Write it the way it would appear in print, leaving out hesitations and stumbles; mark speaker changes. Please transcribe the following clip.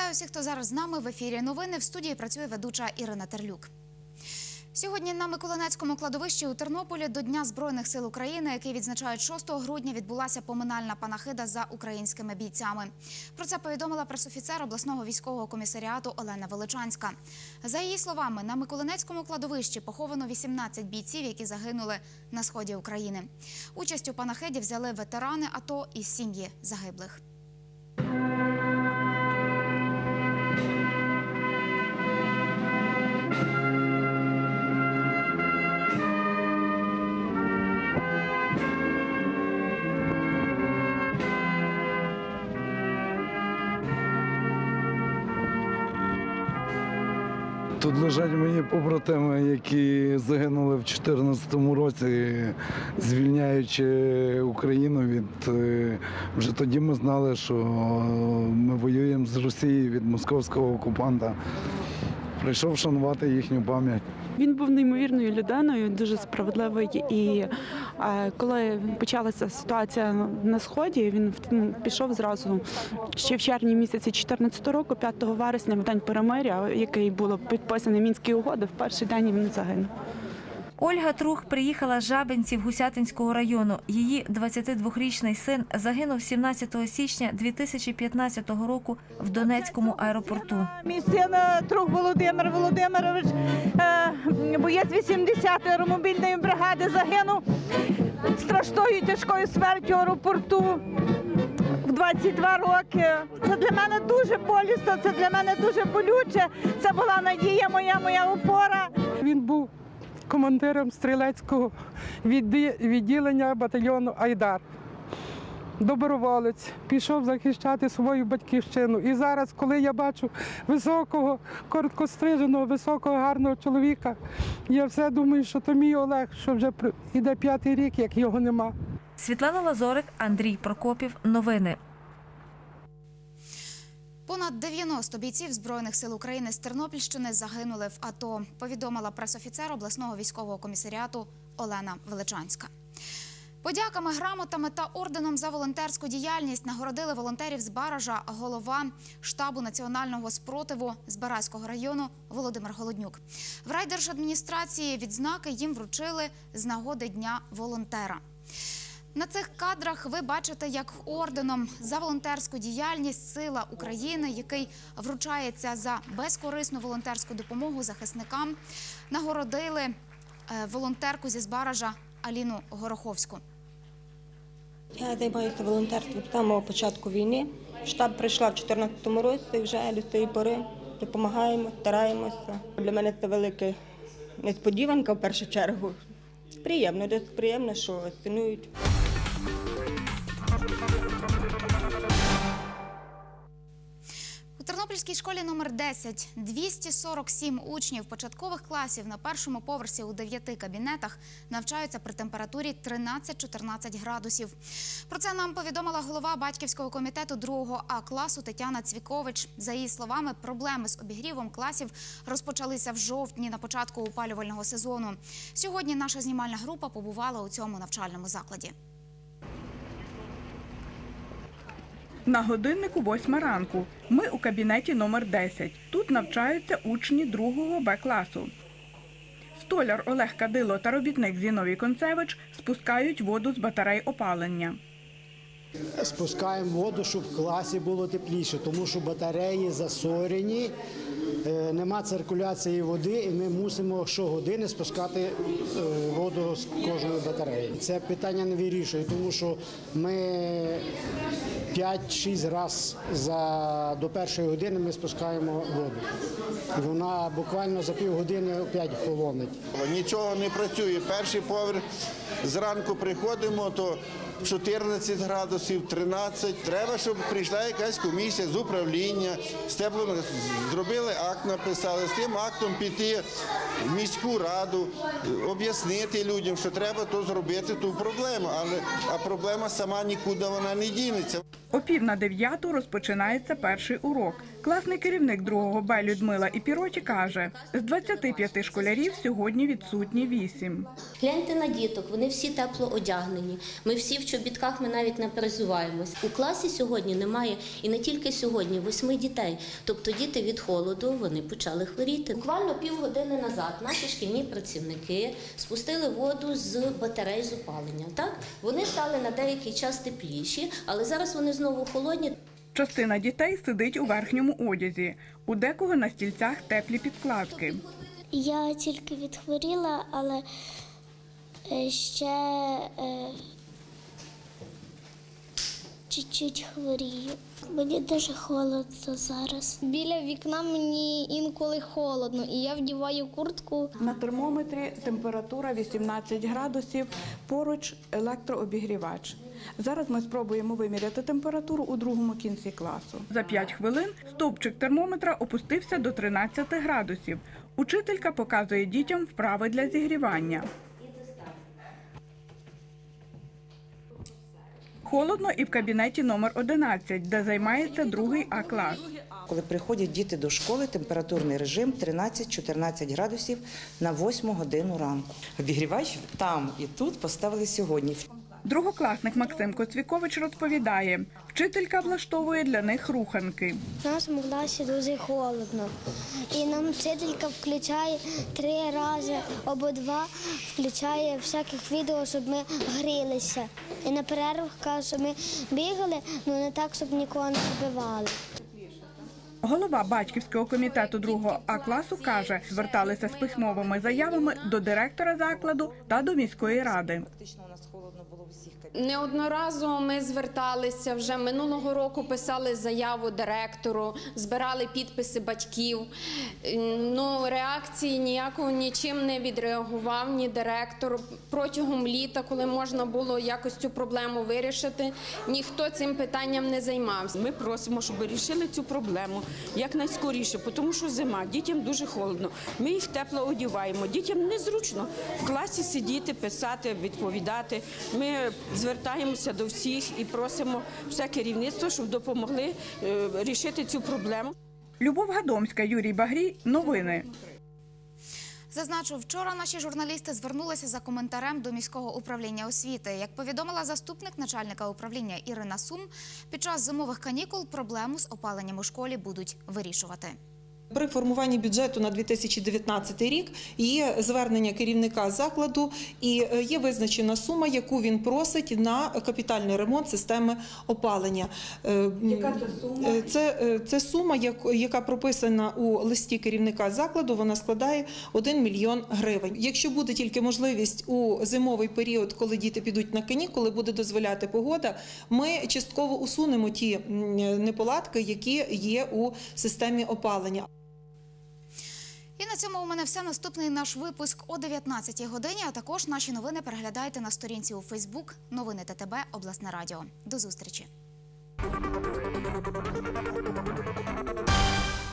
Speaker 1: Вітаю всіх, хто зараз з нами. В ефірі новини. В студії працює ведуча Ірина Терлюк. Сьогодні на Миколинецькому кладовищі у Тернополі до Дня Збройних сил України, який відзначають 6 грудня, відбулася поминальна панахида за українськими бійцями. Про це повідомила пресофіцер обласного військового комісаріату Олена Величанська. За її словами, на Миколинецькому кладовищі поховано 18 бійців, які загинули на сході України. Участь у панахиді взяли ветерани АТО і сім'ї загиблих.
Speaker 2: Тут лежать мої побратими, які загинули в 2014 році, звільняючи Україну від... Вже тоді ми знали, що ми воюємо з Росією від московського окупанта. Прийшов шанувати їхню пам'ять.
Speaker 3: Він був неймовірною людиною, дуже справедливий. І коли почалася ситуація на Сході, він пішов зразу ще в червні місяці 2014 року, 5 вересня, в день перемиря, який було підписані Мінські угоди, в перший день він загинув.
Speaker 4: Ольга Трух приїхала з Жабинців Гусятинського району. Її 22-річний син загинув 17 січня 2015 року в Донецькому аеропорту.
Speaker 5: Мій син Трух Володимир Володимирович, боєць 80-ї аеромобільної бригади, загинув страшною тяжкою смертю в аеропорту в 22 роки. Це для мене дуже болісно, це для мене дуже болюче. Це була надія моя опора.
Speaker 6: Він був командиром стрілецького відділення батальйону «Айдар». Доброволець, пішов захищати свою батьківщину. І зараз, коли я бачу високого, короткостриженого, високого, гарного чоловіка, я все думаю, що то мій Олег, що вже йде 5-й рік, як його нема.
Speaker 4: Світлана Лазорик, Андрій Прокопів. Новини.
Speaker 1: Понад 90 бійців Збройних сил України з Тернопільщини загинули в АТО, повідомила пресофіцер обласного військового комісаріату Олена Величанська. Подяками, грамотами та орденом за волонтерську діяльність нагородили волонтерів з Баража голова штабу національного спротиву Збаразького району Володимир Голоднюк. В райдержадміністрації відзнаки їм вручили з нагоди Дня волонтера. На цих кадрах ви бачите, як орденом за волонтерську діяльність «Сила України», який вручається за безкорисну волонтерську допомогу захисникам, нагородили волонтерку зі Збаража Аліну Гороховську.
Speaker 7: Я займаюся волонтерством з самого початку війни. В штаб прийшла в 2014 році і вже до цієї пори допомагаємо, стараємося. Для мене це велика несподіванка в першу чергу. Приємно, що цінують.
Speaker 1: У Тернопільській школі номер 10 247 учнів початкових класів на першому поверсі у 9 кабінетах навчаються при температурі 13-14 градусів. Про це нам повідомила голова батьківського комітету 2 А класу Тетяна Цвікович. За її словами, проблеми з обігрівом класів розпочалися в жовтні на початку опалювального сезону. Сьогодні наша знімальна група побувала у цьому навчальному закладі.
Speaker 8: На годиннику 8 ранку. Ми у кабінеті номер 10. Тут навчаються учні 2 Б класу. Столяр Олег Кадило та робітник Зіновій Концевич спускають воду з батарей опалення.
Speaker 9: Спускаємо воду, щоб в класі було тепліше, тому що батареї засорені, нема циркуляції води і ми мусимо щогодини спускати воду з кожної батареї. Це питання не вирішує, тому що ми 5-6 разів до першої години ми спускаємо воду. І вона буквально за півгодини опять холонить.
Speaker 10: Нічого не працює. Перший поверх, зранку приходимо, то 14 градусів, 13. Треба, щоб прийшла якась комісія з управління, з теплом, зробили акт, написали, з тим актом піти в міську раду, об'яснити людям, що треба то зробити, ту проблему. А проблема сама нікуди вона не дінеться.
Speaker 8: О 8:45 розпочинається перший урок. Класний керівник 2 Б Людмила Іпіроті каже, з 25 школярів сьогодні відсутні 8.
Speaker 11: Гляньте на діток, вони всі тепло одягнені. Ми всі в чобітках, ми навіть не перезуваємось. У класі сьогодні немає, і не тільки сьогодні, 8 дітей. Тобто діти від холоду, вони почали хворіти. Буквально півгодини назад наші шкільні працівники спустили воду з батарей з опалення. Так? Вони стали на деякий час тепліші, але зараз вони знову холодні.
Speaker 8: Частина дітей сидить у верхньому одязі. У декого на стільцях теплі підкладки.
Speaker 12: Я тільки відхворіла, але ще чуть-чуть хворію. Мені дуже холодно зараз. Біля вікна мені інколи холодно, і я вдіваю куртку.
Speaker 3: На термометрі температура 18 градусів, поруч електрообігрівач. Зараз ми спробуємо виміряти температуру у другому кінці класу.
Speaker 8: За 5 хвилин стовпчик термометра опустився до 13 градусів. Учителька показує дітям вправи для зігрівання. Холодно і в кабінеті номер 11, де займається 2 А клас.
Speaker 13: Коли приходять діти до школи, температурний режим 13-14 градусів на 8 годину ранку. Обігрівач там і тут поставили сьогодні.
Speaker 8: Другокласник Максим Коцвікович розповідає, вчителька влаштовує для них руханки.
Speaker 12: У нас в класі дуже холодно, і нам вчителька включає 3 рази або 2, включає всяких відео, щоб ми грілися. І на перервах каже, щоб ми бігали, але не так, щоб нікого не вбивали.
Speaker 8: Голова батьківського комітету 2 А класу каже, зверталися з письмовими заявами до директора закладу та до міської ради.
Speaker 14: Неодноразово ми зверталися, вже минулого року писали заяву директору, збирали підписи батьків. Реакції ніякого нічим не відреагував ні директор. Протягом літа, коли можна було якось цю проблему вирішити, ніхто цим питанням не займався.
Speaker 15: Ми просимо, щоб вирішили цю проблему якнайскоріше, тому що зима, дітям дуже холодно. Ми їх тепло одягаємо, дітям незручно в класі сидіти, писати, відповідати. Ми звертаємося до всіх і просимо все керівництво, щоб допомогли рішити цю проблему.
Speaker 8: Любов Гадомська, Юрій Багрій. Новини.
Speaker 1: Зазначу, вчора наші журналісти звернулися за коментарем до міського управління освіти. Як повідомила заступник начальника управління Ірина Сум, під час зимових канікул проблему з опаленням у школі будуть вирішувати.
Speaker 16: При формуванні бюджету на 2019 рік є звернення керівника закладу і є визначена сума, яку він просить на капітальний ремонт системи опалення.
Speaker 3: Яка це сума?
Speaker 16: Це сума, яка прописана у листі керівника закладу, вона складає 1 мільйон гривень. Якщо буде тільки можливість у зимовий період, коли діти підуть на канікули, буде дозволяти погода, ми частково усунемо ті неполадки, які є у системі опалення.
Speaker 1: І на цьому у мене все. Наступний наш випуск о 19-й годині, а також наші новини переглядайте на сторінці у Фейсбук «Новини ТТБ. Обласне радіо». До зустрічі!